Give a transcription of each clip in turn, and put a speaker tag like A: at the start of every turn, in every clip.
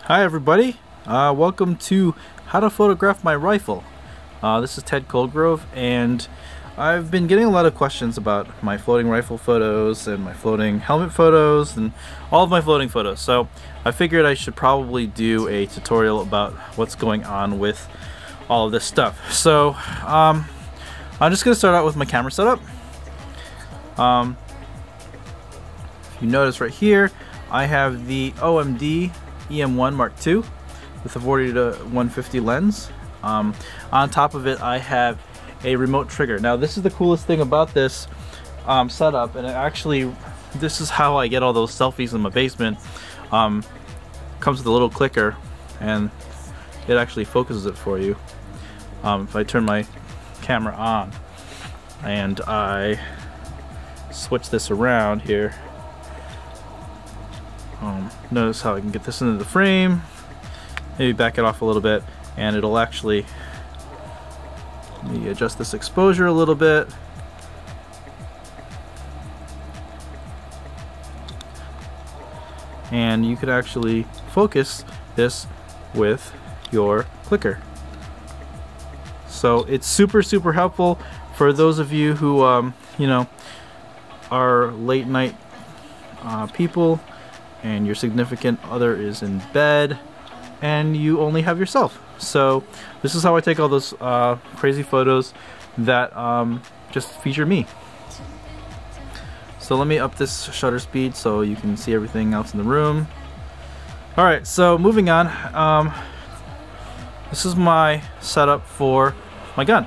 A: Hi everybody, welcome to How to Photograph My Rifle. This is Ted Coldgrove, and I've been getting a lot of questions about my floating rifle photos and my floating helmet photos and all of my floating photos. So I figured I should probably do a tutorial about what's going on with all of this stuff. So I'm just going to start out with my camera setup. If you notice right here, I have the OMD EM1 Mark II with a 40 to 150 lens. On top of it, I have a remote trigger. Now, this is the coolest thing about this setup, and this is how I get all those selfies in my basement. Comes with a little clicker, and it actually focuses it for you. If I turn my camera on and I switch this around here, notice how I can get this into the frame, maybe back it off a little bit, and it'll actually, let me adjust this exposure a little bit. And you could actually focus this with your clicker. So it's super helpful for those of you who you know, are late night people, and your significant other is in bed and you only have yourself. So this is how I take all those crazy photos that just feature me. So let me up this shutter speed so you can see everything else in the room. Alright, so moving on, this is my setup for my gun.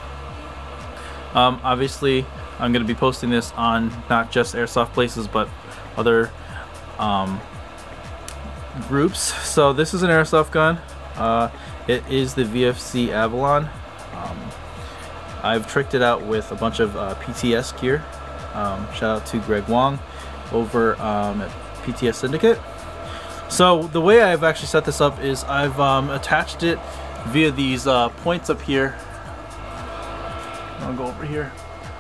A: Obviously I'm going to be posting this on not just Airsoft Places but other groups. So this is an airsoft gun. It is the VFC Avalon. I've tricked it out with a bunch of PTS gear. Shout out to Greg Wong over at PTS Syndicate. So the way I've actually set this up is I've attached it via these points up here. I'll go over here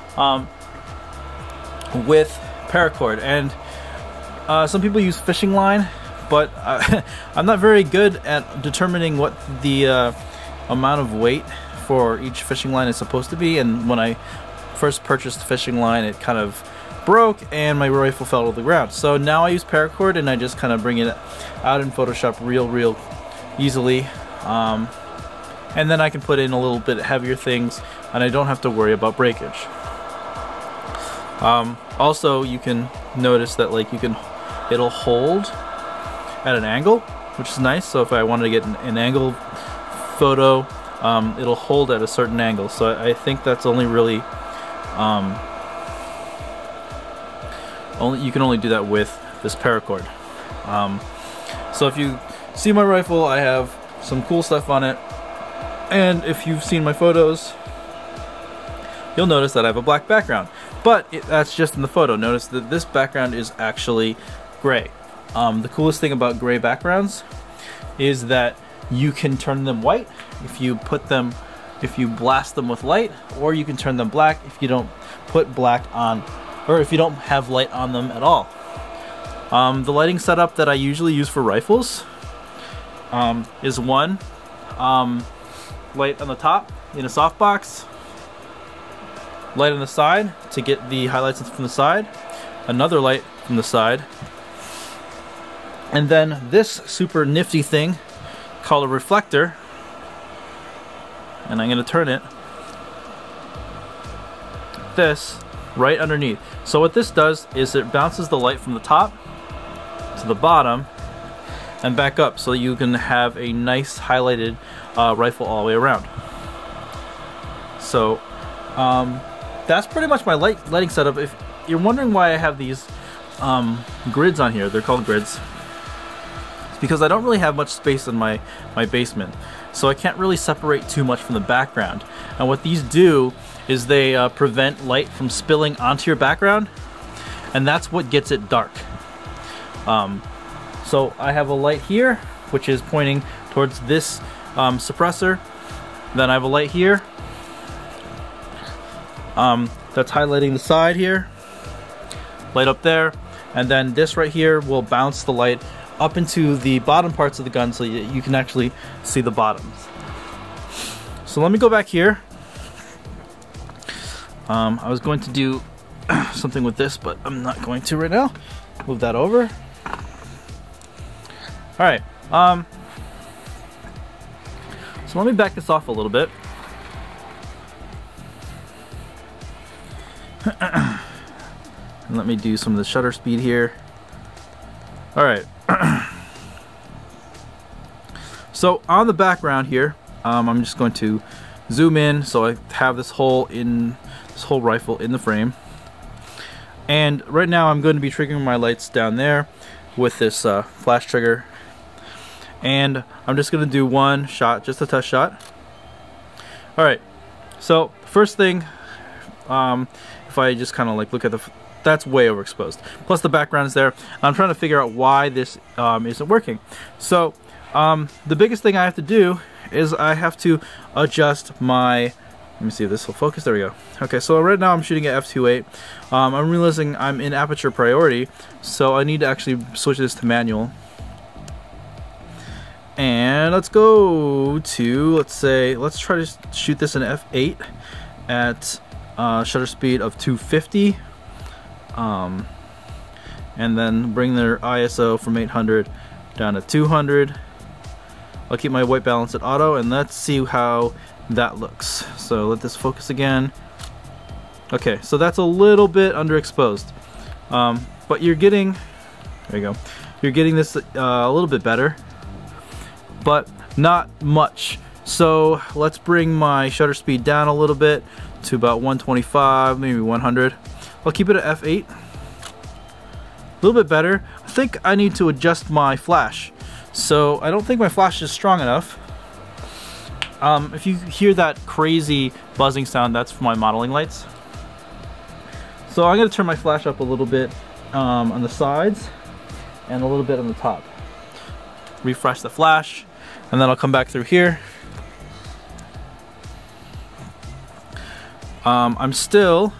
A: with paracord, and some people use fishing line, but I'm not very good at determining what the amount of weight for each fishing line is supposed to be, and when I first purchased the fishing line it kind of broke and my rifle fell to the ground. So now I use paracord and I just kind of bring it out in Photoshop real easily, and then I can put in a little bit heavier things and I don't have to worry about breakage. Also, you can notice that it'll hold at an angle, which is nice. So if I wanted to get an angle photo, it'll hold at a certain angle. So I think that's only really you can only do that with this paracord. So if you see my rifle, I have some cool stuff on it, and if you've seen my photos, you'll notice that I have a black background, but that's just in the photo. Notice that this background is actually gray. The coolest thing about gray backgrounds is that you can turn them white if you blast them with light, or you can turn them black if you don't put black on, or if you don't have light on them at all. The lighting setup that I usually use for rifles is one light on the top in a softbox, light on the side to get the highlights from the side, another light from the side, and then this super nifty thing called a reflector, and I'm going to turn it this right underneath. So what this does is it bounces the light from the top to the bottom and back up, so you can have a nice highlighted rifle all the way around. So that's pretty much my lighting setup. If you're wondering why I have these grids on here, they're called grids. It's because I don't really have much space in my basement, so I can't really separate too much from the background. And what these do is they prevent light from spilling onto your background, and that's what gets it dark. So I have a light here which is pointing towards this suppressor. Then I have a light here that's highlighting the side here, light up there, and then this right here will bounce the light up into the bottom parts of the gun so you can actually see the bottoms. So let me go back here. I was going to do something with this, but I'm not going to right now. Move that over. Alright, so let me back this off a little bit. And let me do some of the shutter speed here. Alright. So on the background here, I'm just going to zoom in so I have this whole rifle in the frame. And right now I'm going to be triggering my lights down there with this flash trigger. And I'm just going to do one shot, just a test shot. Alright, so first thing, if I just kind of like look at that's way overexposed. Plus the background is there. I'm trying to figure out why this isn't working. So the biggest thing I have to do is I have to adjust my, let me see if this will focus, there we go. Okay, so right now I'm shooting at f2.8. I'm realizing I'm in aperture priority, so I need to actually switch this to manual. And let's go to, let's try to shoot this in f8 at shutter speed of 250. And then bring their ISO from 800 down to 200. I'll keep my white balance at auto, and let's see how that looks. So let this focus again. Okay, so that's a little bit underexposed, but you're getting, there you go, you're getting this a little bit better, but not much. So let's bring my shutter speed down a little bit to about 125, maybe 100. I'll keep it at f8. A little bit better. I think I need to adjust my flash. So I don't think my flash is strong enough. If you hear that crazy buzzing sound, that's from my modeling lights. So I'm going to turn my flash up a little bit on the sides and a little bit on the top. Refresh the flash, and then I'll come back through here. I'm still,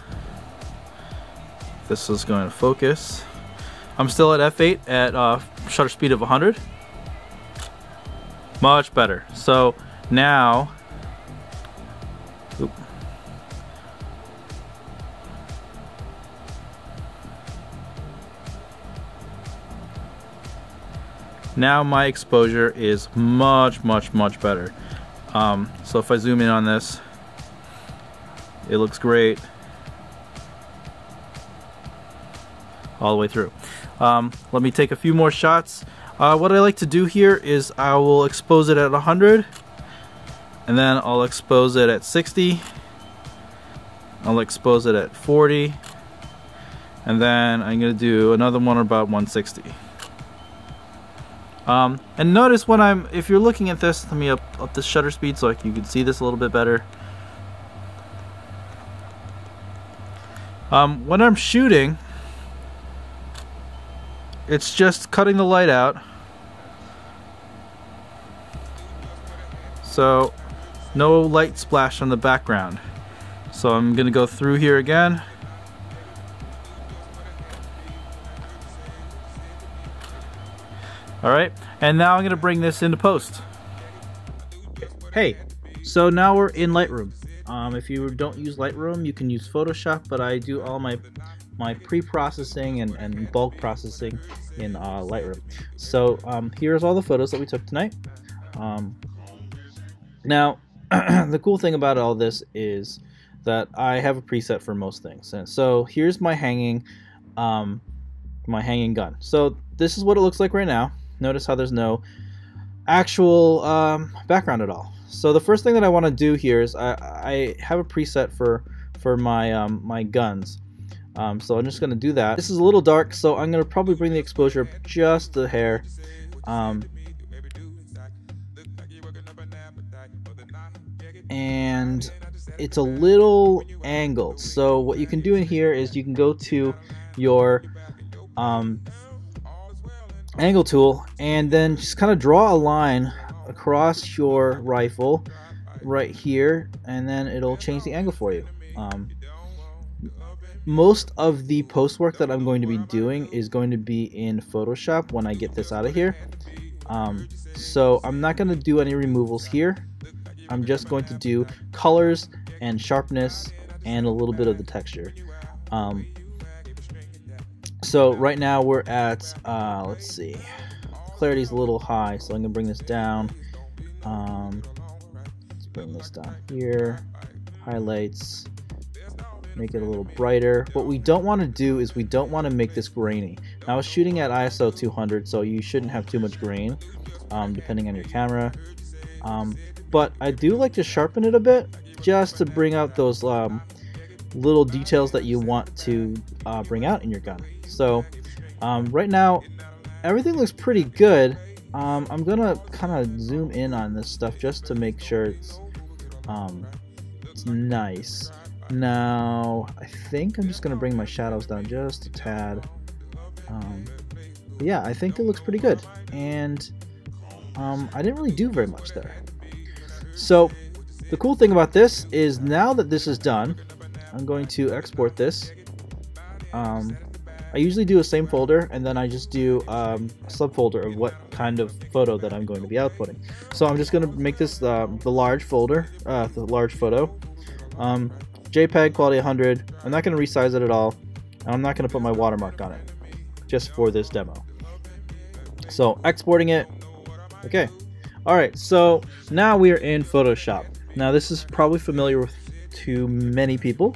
A: this is going to focus. I'm still at f8 at shutter speed of 100. Much better. So now, now my exposure is much better. So if I zoom in on this, it looks great all the way through. Let me take a few more shots. What I like to do here is I will expose it at 100, and then I'll expose it at 60. I'll expose it at 40, and then I'm going to do another one about 160. And notice when if you're looking at this, let me up the shutter speed so you can see this a little bit better. When I'm shooting, it's just cutting the light out. So no light splash on the background. So I'm gonna go through here again. Alright, and now I'm gonna bring this into post. Hey, so now we're in Lightroom. If you don't use Lightroom, you can use Photoshop, but I do all my pre-processing and bulk processing in Lightroom. So here's all the photos that we took tonight. Now the cool thing about all this is that I have a preset for most things. And so here's my hanging gun. So this is what it looks like right now. Notice how there's no actual background at all. So the first thing that I want to do here is I have a preset for my my guns. So I'm just going to do that. This is a little dark, so I'm going to probably bring the exposure up just a hair. And it's a little angled. So what you can do in here is you can go to your angle tool and then just kind of draw a line across your rifle right here, and then it'll change the angle for you. most of the post work that I'm going to be doing is going to be in Photoshop when I get this out of here. So I'm not going to do any removals here. I'm just going to do colors and sharpness and a little bit of the texture. So right now we're at, let's see, clarity's a little high, so I'm going to bring this down. Let's bring this down here, highlights, make it a little brighter. What we don't want to do is we don't want to make this grainy. Now I was shooting at ISO 200, so you shouldn't have too much grain, depending on your camera. But I do like to sharpen it a bit, just to bring out those little details that you want to bring out in your gun. So right now, everything looks pretty good. I'm gonna kind of zoom in on this stuff just to make sure it's nice. Now I think I'm just gonna bring my shadows down just a tad. But yeah, I think it looks pretty good, and I didn't really do very much there. So the cool thing about this is now that this is done, I'm going to export this. I usually do a same folder, and then I just do a subfolder of what kind of photo that I'm going to be outputting. So I'm just going to make this the large folder, the large photo. JPEG quality 100. I'm not going to resize it at all. And I'm not going to put my watermark on it, just for this demo. So exporting it. Okay. Alright, so now we are in Photoshop. Now this is probably familiar to many people.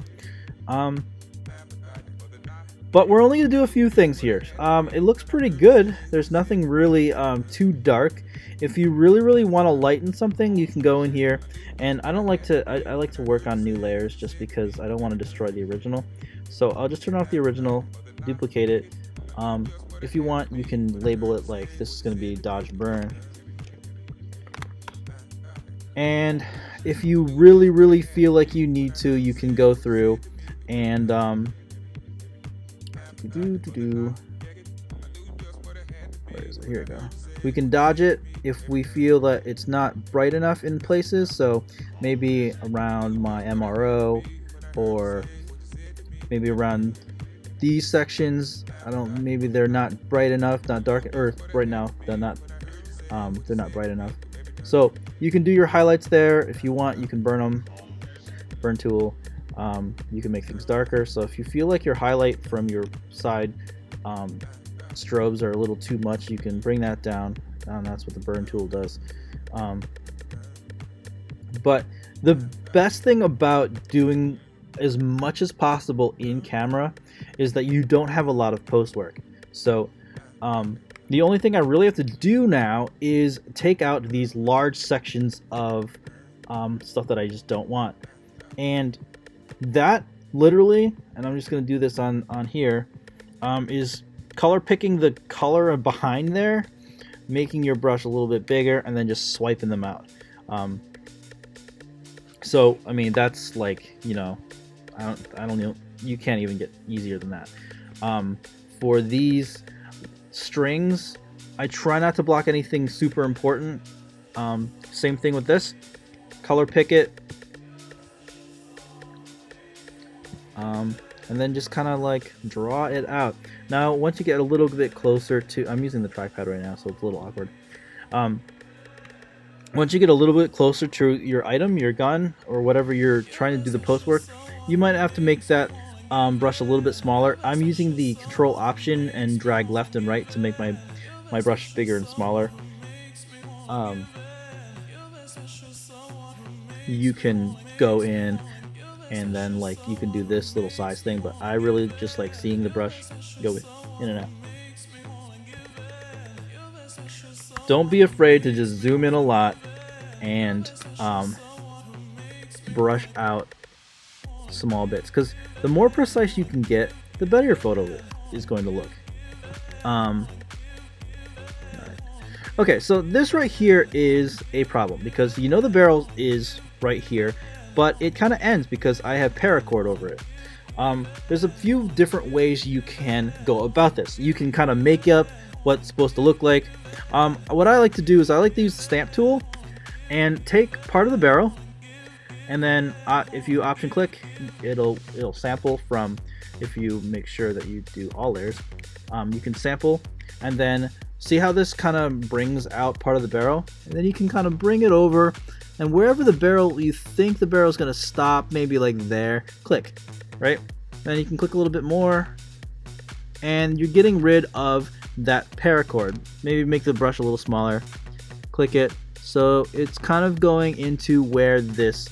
A: But we're only going to do a few things here. It looks pretty good. There's nothing really too dark. If you really want to lighten something, you can go in here. And I don't like to, I like to work on new layers just because I don't want to destroy the original. So I'll just turn off the original, duplicate it. If you want, you can label it like this is going to be dodge burn. And if you really feel like you need to, you can go through and where is it? Here we go. We can dodge it if we feel that it's not bright enough in places, so maybe around my MRO or maybe around these sections. Maybe they're not bright enough, not dark, or right now they're not bright enough. So you can do your highlights there. If you want, you can burn them, burn tool. You can make things darker. So if you feel like your highlight from your side strobes are a little too much, you can bring that down. That's what the burn tool does. But the best thing about doing as much as possible in camera is that you don't have a lot of post work. So the only thing I really have to do now is take out these large sections of stuff that I just don't want. And that literally, and I'm just going to do this on here, is color picking the color behind there, making your brush a little bit bigger, and then just swiping them out. So I mean, that's like, you know, I don't know, you can't even get easier than that. For these strings, I try not to block anything super important. Same thing with this, color pick it, and then just kind of like draw it out. Now once you get a little bit closer to, I'm using the trackpad right now so it's a little awkward. Once you get a little bit closer to your item, your gun, or whatever you're trying to do the post work, you might have to make that brush a little bit smaller. I'm using the control option and drag left and right to make my brush bigger and smaller. You can go in and then like you can do this little size thing, but I really just like seeing the brush go in and out. Don't be afraid to just zoom in a lot and brush out small bits, because the more precise you can get, the better your photo is going to look. Right. Okay, so this right here is a problem because you know the barrel is right here, but it kind of ends because I have paracord over it. There's a few different ways you can go about this. You can kind of make up what it's supposed to look like. What I like to do is I like to use the stamp tool and take part of the barrel, and then if you option click, it'll sample from if you make sure that you do all layers. You can sample and then see how this kind of brings out part of the barrel, and then you can kind of bring it over, and wherever the barrel, you think the barrel is going to stop, maybe like there, click, right? Then you can click a little bit more, and you're getting rid of that paracord. Maybe make the brush a little smaller, click it, so it's kind of going into where this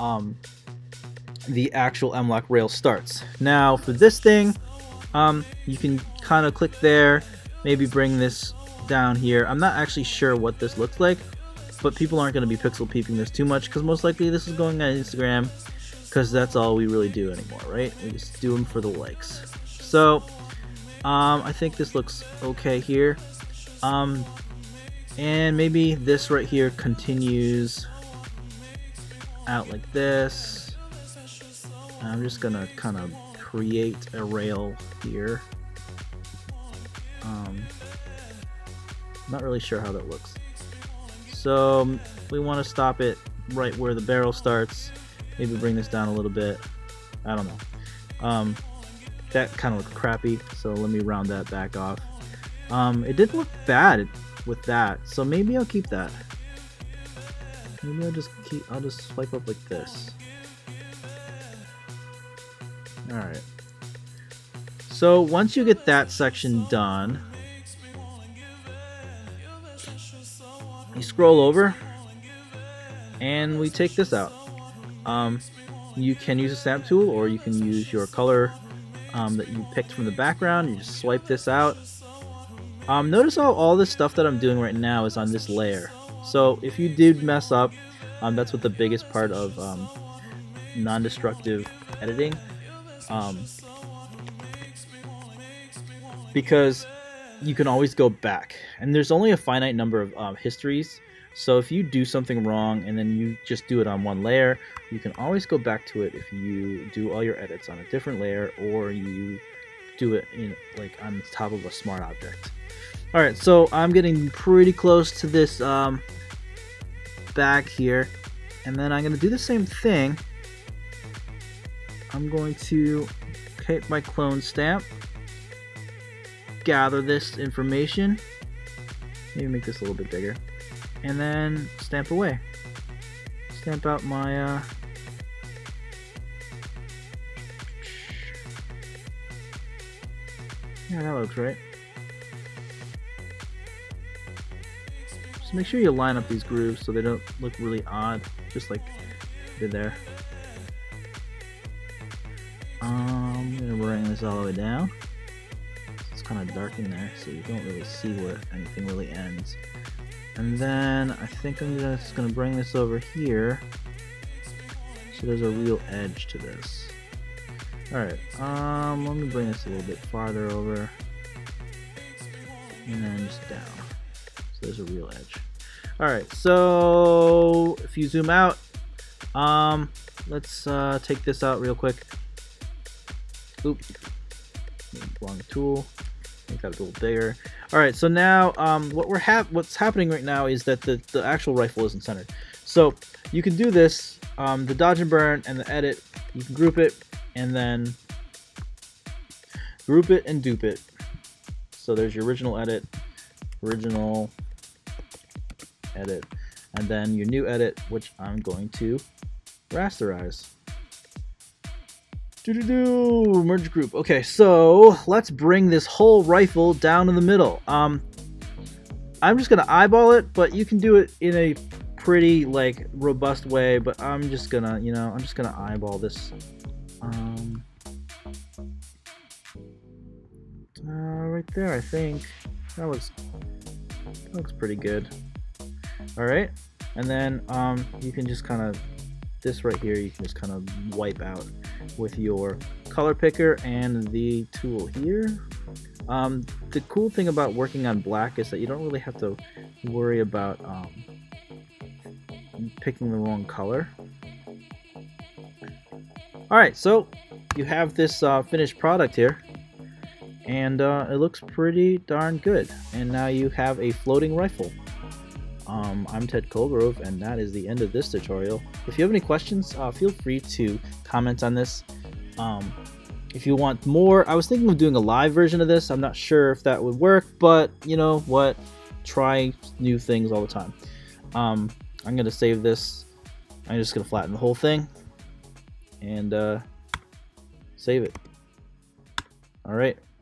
A: the actual M-LOK rail starts. Now for this thing, you can kind of click there, maybe bring this down here. I'm not actually sure what this looks like, but people aren't going to be pixel peeping this too much because most likely this is going on Instagram, because that's all we really do anymore, right? We just do them for the likes. So I think this looks okay here, and maybe this right here continues out like this. I'm just gonna kind of create a rail here. Not really sure how that looks. So we want to stop it right where the barrel starts. Maybe bring this down a little bit. I don't know. That kind of looked crappy, so let me round that back off. It didn't look bad with that, so maybe I'll keep that. Maybe I'll just swipe up like this. Alright. So once you get that section done, you scroll over and we take this out. You can use a stamp tool, or you can use your color that you picked from the background. You just swipe this out. Notice how all this stuff that I'm doing right now is on this layer. So if you did mess up, that's what the biggest part of non-destructive editing, because you can always go back, and there's only a finite number of histories. So if you do something wrong and then you just do it on one layer, you can always go back to it if you do all your edits on a different layer, or you do it like on top of a smart object. Alright, so I'm getting pretty close to this back here, and then I'm going to do the same thing. I'm going to hit my clone stamp, gather this information, maybe make this a little bit bigger, and then stamp away. Stamp out my yeah, that looks right. Just make sure you line up these grooves so they don't look really odd, just like they did there. I'm gonna bring this all the way down. It's kind of dark in there, so you don't really see where anything really ends. And then I think I'm just gonna bring this over here, so there's a real edge to this. Alright, let me bring this a little bit farther over, and then just down, so there's a real edge. Alright, so if you zoom out, let's take this out real quick. Oop, wrong tool, make that a little bigger. Alright, so now what's happening right now is that the actual rifle isn't centered. So you can do this, the dodge and burn and the edit, you can group it, and then group it and dupe it. So there's your original edit, and then your new edit, which I'm going to rasterize. Merge group. Okay, so let's bring this whole rifle down in the middle. I'm just gonna eyeball it, but you can do it in a pretty like robust way. But I'm just gonna, I'm just gonna eyeball this. Right there, I think that looks pretty good. All right, and then you can just kind of, this right here, you can just kind of wipe out with your color picker and the tool here. The cool thing about working on black is that you don't really have to worry about picking the wrong color. Alright, so you have this finished product here, and it looks pretty darn good. And now you have a floating rifle. I'm Ted Colgrove, and that is the end of this tutorial. If you have any questions, feel free to comment on this. if you want more, I was thinking of doing a live version of this. I'm not sure if that would work, but you know what? Try new things all the time. I'm gonna save this. I'm just gonna flatten the whole thing and save it. All right.